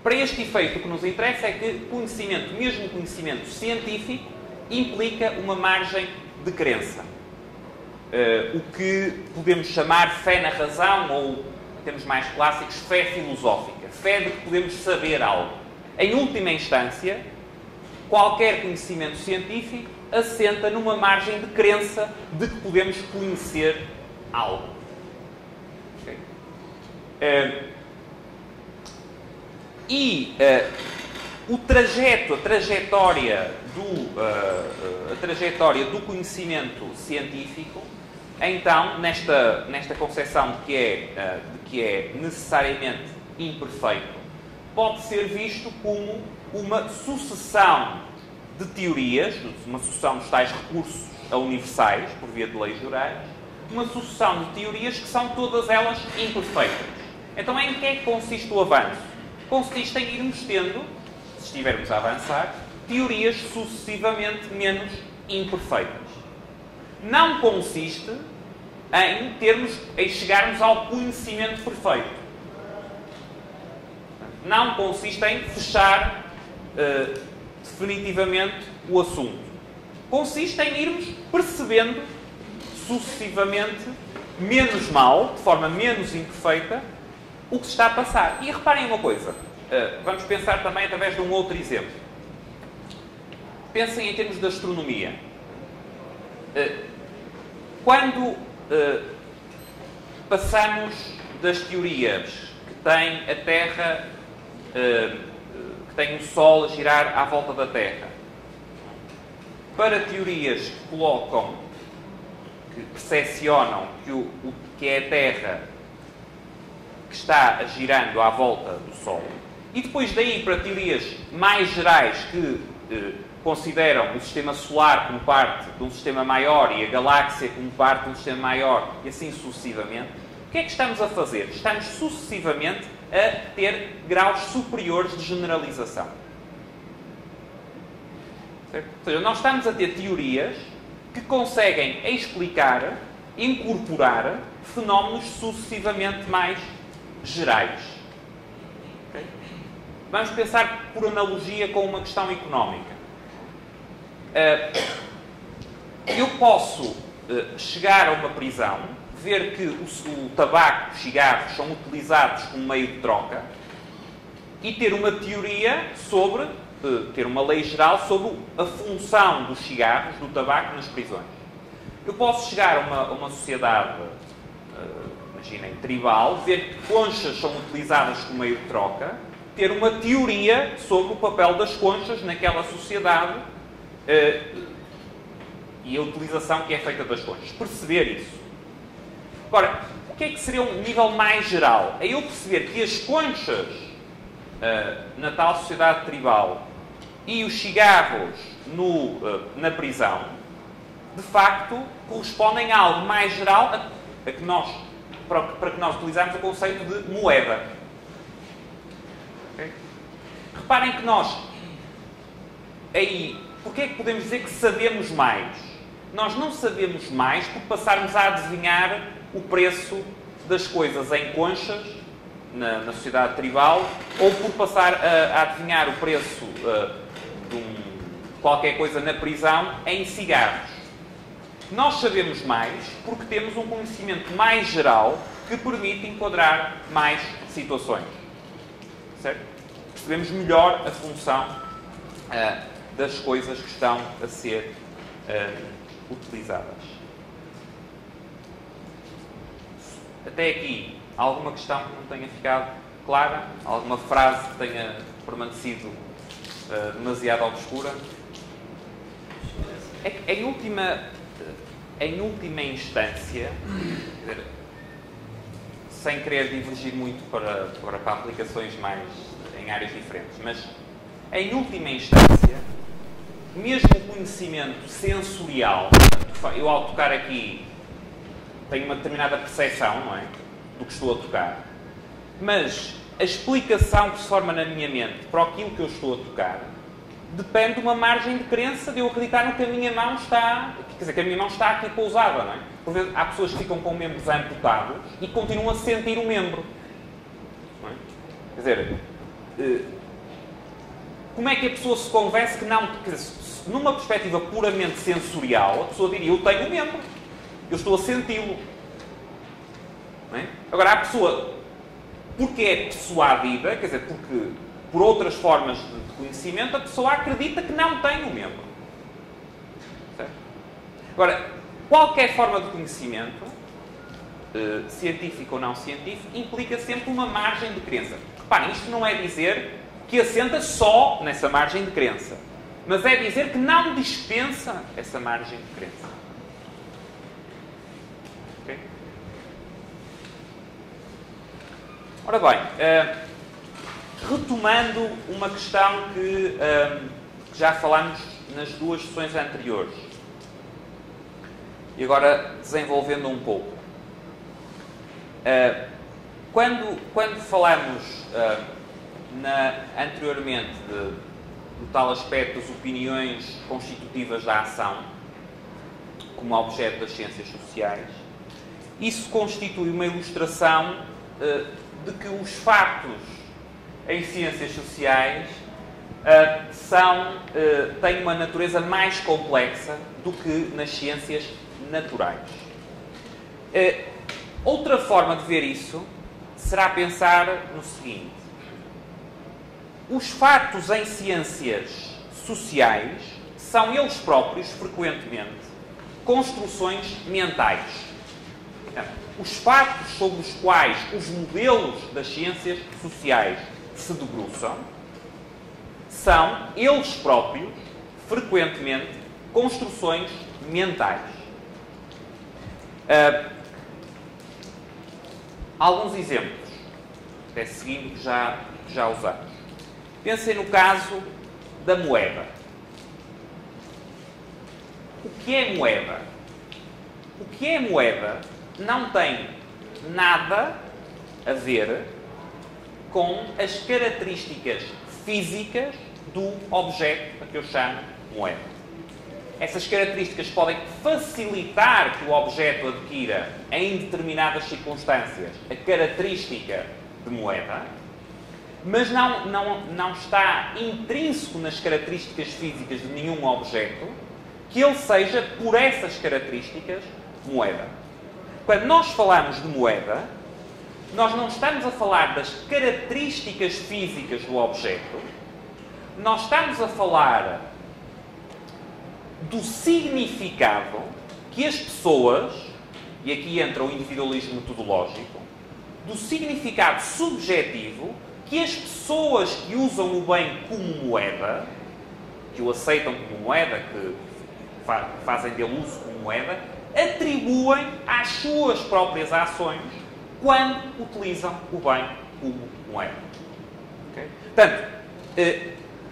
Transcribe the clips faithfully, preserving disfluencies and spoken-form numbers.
Para este efeito, o que nos interessa é que conhecimento, mesmo conhecimento científico, implica uma margem de crença. Uh, o que podemos chamar fé na razão, ou, em termos mais clássicos, fé filosófica. Fé de que podemos saber algo. Em última instância, qualquer conhecimento científico assenta numa margem de crença de que podemos conhecer algo. Okay? Uh, e uh, o trajeto, a trajetória do, uh, a trajetória do conhecimento científico, então, nesta, nesta concepção de que, é, uh, de que é necessariamente imperfeito, pode ser visto como uma sucessão de teorias, uma sucessão dos tais recursos a universais, por via de leis gerais, uma sucessão de teorias que são todas elas imperfeitas. Então, em que é que consiste o avanço? Consiste em irmos tendo, se estivermos a avançar, teorias sucessivamente menos imperfeitas. Não consiste em termos, em chegarmos ao conhecimento perfeito. Não consiste em fechar uh, definitivamente o assunto. Consiste em irmos percebendo sucessivamente, menos mal, de forma menos imperfeita, o que se está a passar. E reparem uma coisa. Uh, vamos pensar também através de um outro exemplo. Pensem em termos de astronomia. Uh, quando uh, passamos das teorias que tem a Terra, uh, que tem o Sol a girar à volta da Terra, para teorias que colocam, que percepcionam que, o, o, que é a Terra que está girando à volta do Sol, e depois daí para teorias mais gerais que eh, consideram o sistema solar como parte de um sistema maior e a galáxia como parte de um sistema maior e assim sucessivamente, o que é que estamos a fazer? Estamos sucessivamente a ter graus superiores de generalização. Certo? Ou seja, nós estamos a ter teorias que conseguem explicar, incorporar fenómenos sucessivamente mais gerais. Okay? Vamos pensar por analogia com uma questão económica. Uh, eu posso uh, chegar a uma prisão, ver que o, o tabaco, os cigarros são utilizados como meio de troca e ter uma teoria sobre, uh, ter uma lei geral sobre a função dos cigarros, do tabaco nas prisões. Eu posso chegar a uma, a uma sociedade, uh, imaginem, tribal, ver que conchas são utilizadas como meio de troca, ter uma teoria sobre o papel das conchas naquela sociedade uh, e a utilização que é feita das conchas. Perceber isso. Agora, o que é que seria um nível mais geral? É eu perceber que as conchas uh, na tal sociedade tribal e os cigarros no, uh, na prisão, de facto, correspondem a algo mais geral a, a que nós, para, para que nós utilizarmos o conceito de moeda. Okay? Reparem que nós, aí, porque é que podemos dizer que sabemos mais? Nós não sabemos mais por passarmos a adivinhar o preço das coisas em conchas, na, na sociedade tribal, ou por passar a, a adivinhar o preço uh, de um, qualquer coisa na prisão em cigarros. Nós sabemos mais porque temos um conhecimento mais geral que permite enquadrar mais situações. Certo? Percebemos melhor a função uh, das coisas que estão a ser uh, utilizadas. Até aqui, alguma questão que não tenha ficado clara? Alguma frase que tenha permanecido uh, demasiado obscura? É que, em última, em última instância, quer dizer, sem querer divergir muito para, para, para aplicações mais em áreas diferentes, mas em última instância, mesmo o conhecimento sensorial, eu ao tocar aqui tenho uma determinada percepção, não é? Do que estou a tocar. Mas a explicação que se forma na minha mente para aquilo que eu estou a tocar depende de uma margem de crença de eu acreditar no que a minha mão está... Quer dizer, que a minha mão está aqui pousada, não é? Por vezes há pessoas que ficam com membros amputados e continuam a sentir o membro. Não é? Quer dizer, como é que a pessoa se convence que não... Quer dizer, numa perspectiva puramente sensorial, a pessoa diria, eu tenho o membro, eu estou a senti-lo. Não é? Agora, a pessoa, porque é persuadida, quer dizer, porque por outras formas de conhecimento, a pessoa acredita que não tem o membro. Certo? Agora, qualquer forma de conhecimento, eh, científico ou não científico, implica sempre uma margem de crença. Reparem, isto não é dizer que assenta só nessa margem de crença, mas é dizer que não dispensa essa margem de crença. Okay? Ora bem, uh, retomando uma questão que, uh, que já falámos nas duas sessões anteriores, e agora desenvolvendo um pouco. Uh, quando, quando falamos uh, na, anteriormente de do tal aspecto das opiniões constitutivas da ação, como objeto das ciências sociais, isso constitui uma ilustração uh, de que os fatos em ciências sociais uh, são, uh, têm uma natureza mais complexa do que nas ciências naturais. Uh, outra forma de ver isso será pensar no seguinte: os fatos em ciências sociais são eles próprios, frequentemente, construções mentais. Os fatos sobre os quais os modelos das ciências sociais se debruçam são eles próprios, frequentemente, construções mentais. Uh, alguns exemplos, até seguindo que já, já usamos. Pensem no caso da moeda. O que é moeda? O que é moeda não tem nada a ver com as características físicas do objeto a que eu chamo moeda. Essas características podem facilitar que o objeto adquira, em determinadas circunstâncias, a característica de moeda, mas não, não, não está intrínseco nas características físicas de nenhum objeto que ele seja, por essas características, moeda. Quando nós falamos de moeda, nós não estamos a falar das características físicas do objeto, nós estamos a falar do significado que as pessoas, e aqui entra o individualismo metodológico, do significado subjetivo que as pessoas que usam o bem como moeda, que o aceitam como moeda, que fa fazem dele uso como moeda, atribuem às suas próprias ações quando utilizam o bem como moeda. Okay? Portanto, eh,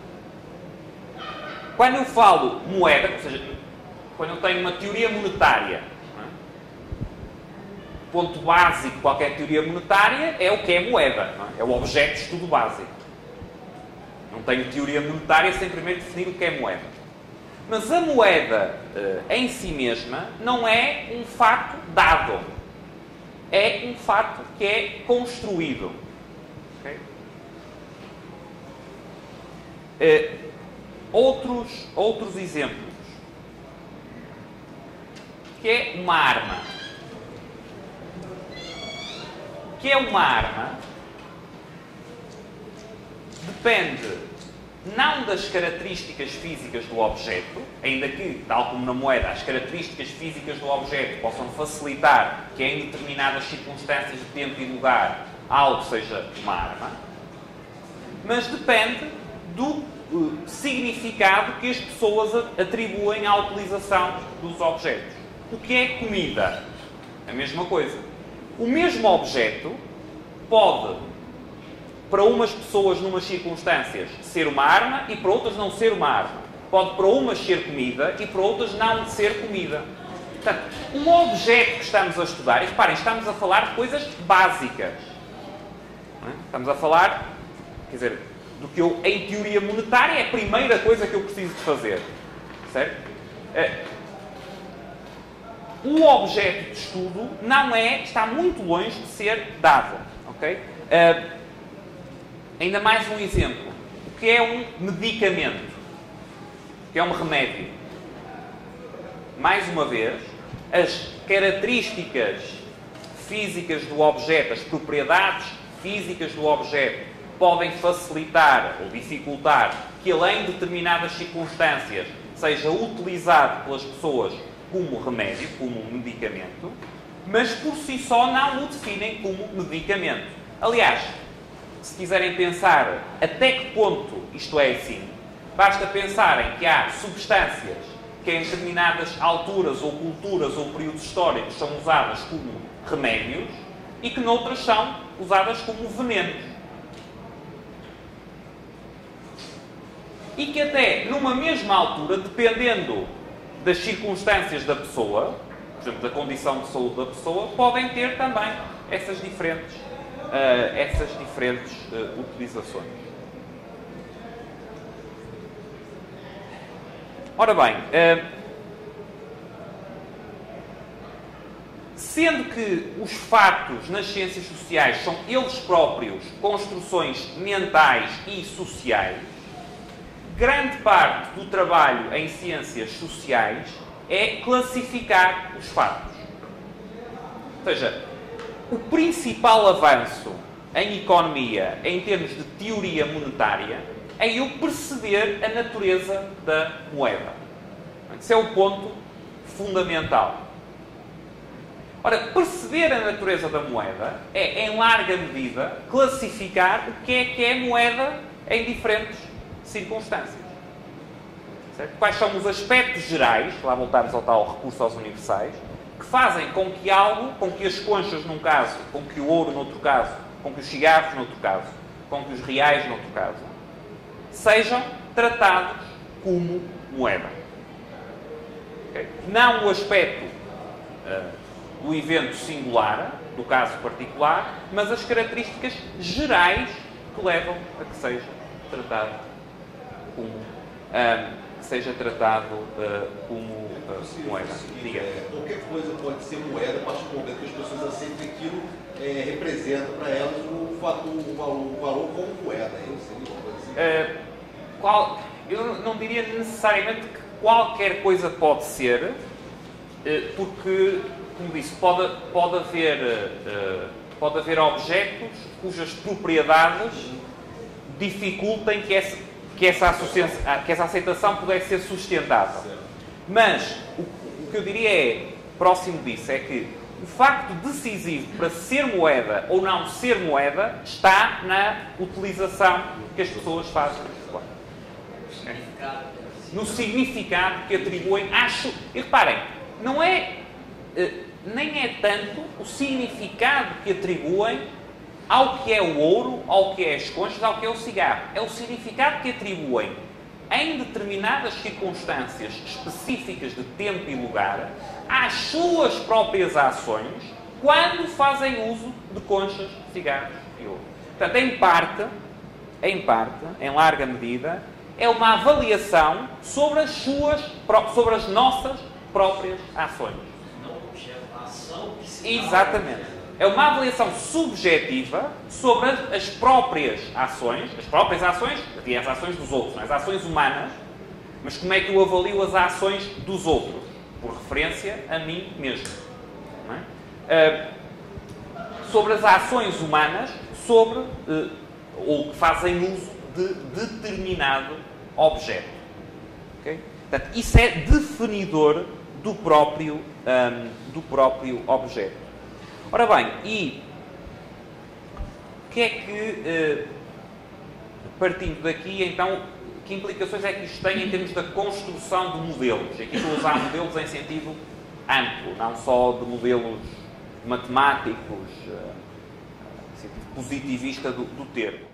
quando eu falo moeda, ou seja, quando eu tenho uma teoria monetária, ponto básico de qualquer teoria monetária é o que é moeda. Não é? É o objeto de estudo básico. Não tenho teoria monetária sem primeiro definir o que é moeda. Mas a moeda uh, em si mesma não é um fato dado. É um fato que é construído. Okay? Uh, outros, outros exemplos. Que é uma arma. Que é uma arma depende não das características físicas do objeto, ainda que, tal como na moeda, as características físicas do objeto possam facilitar que em determinadas circunstâncias de tempo e lugar algo seja uma arma, mas depende do uh, significado que as pessoas atribuem à utilização dos objetos. O que é comida? A mesma coisa. O mesmo objeto pode, para umas pessoas, numas circunstâncias, ser uma arma e para outras não ser uma arma. Pode para umas ser comida e para outras não ser comida. Portanto, um objeto que estamos a estudar, e reparem, estamos a falar de coisas básicas. Não é? Estamos a falar, quer dizer, do que eu, em teoria monetária, é a primeira coisa que eu preciso de fazer. Certo? É, o objeto de estudo não é, está muito longe de ser dado. Okay? Uh, ainda mais um exemplo. O que é um medicamento, que é um remédio. Mais uma vez, as características físicas do objeto, as propriedades físicas do objeto, podem facilitar ou dificultar que ele, em determinadas circunstâncias, seja utilizado pelas pessoas como remédio, como um medicamento, mas por si só não o definem como medicamento. Aliás, se quiserem pensar até que ponto isto é assim, basta pensarem que há substâncias que em determinadas alturas ou culturas ou períodos históricos são usadas como remédios e que noutras são usadas como venenos. E que até numa mesma altura, dependendo das circunstâncias da pessoa, por exemplo, da condição de saúde da pessoa, podem ter também essas diferentes, uh, essas diferentes uh, utilizações. Ora bem, uh, sendo que os fatos nas ciências sociais são eles próprios construções mentais e sociais, grande parte do trabalho em ciências sociais é classificar os fatos. Ou seja, o principal avanço em economia, em termos de teoria monetária, é eu perceber a natureza da moeda. Esse é o ponto fundamental. Ora, perceber a natureza da moeda é, em larga medida, classificar o que é que é moeda em diferentes circunstâncias. Certo? Quais são os aspectos gerais, lá voltarmos ao tal recurso aos universais, que fazem com que algo, com que as conchas num caso, com que o ouro noutro caso, com que os cigarros noutro caso, com que os reais noutro caso, sejam tratados como moeda. Okay? Não o aspecto uh, do evento singular, do caso particular, mas as características gerais que levam a que seja tratado como, um, que seja tratado uh, como uh, moeda. Diga. É, qualquer coisa pode ser moeda a partir do momento que as pessoas aceitem que aquilo é, representa para elas o, fato, o, valor, o valor como moeda. É isso? Uh, qual, eu não diria necessariamente que qualquer coisa pode ser, uh, porque, como disse, pode, pode, haver, uh, pode haver objetos cujas propriedades dificultem que essa, que essa, associação, que essa aceitação pudesse ser sustentável. Mas o, o que eu diria é, próximo disso, é que o facto decisivo para ser moeda ou não ser moeda está na utilização que as pessoas fazem. No significado que atribuem. Acho, e reparem, não é, nem é tanto o significado que atribuem ao que é o ouro, ao que é as conchas, ao que é o cigarro. É o significado que atribuem em determinadas circunstâncias específicas de tempo e lugar às suas próprias ações quando fazem uso de conchas, cigarros e ouro. Portanto, em parte, em parte, em larga medida, é uma avaliação sobre as suas, sobre as nossas próprias ações. Não a ação que se Exatamente. É uma avaliação subjetiva sobre as próprias ações, as próprias ações, e as ações dos outros, as ações humanas, mas como é que eu avalio as ações dos outros? Por referência a mim mesmo. Não é? Uh, sobre as ações humanas, sobre, uh, ou que fazem uso de determinado objeto. Okay? Portanto, isso é definidor do próprio, um, do próprio objeto. Ora bem, e o que é que, partindo daqui, então, que implicações é que isto tem em termos da construção de modelos? Aqui estou a usar modelos em sentido amplo, não só de modelos matemáticos, em sentido positivista do, do termo.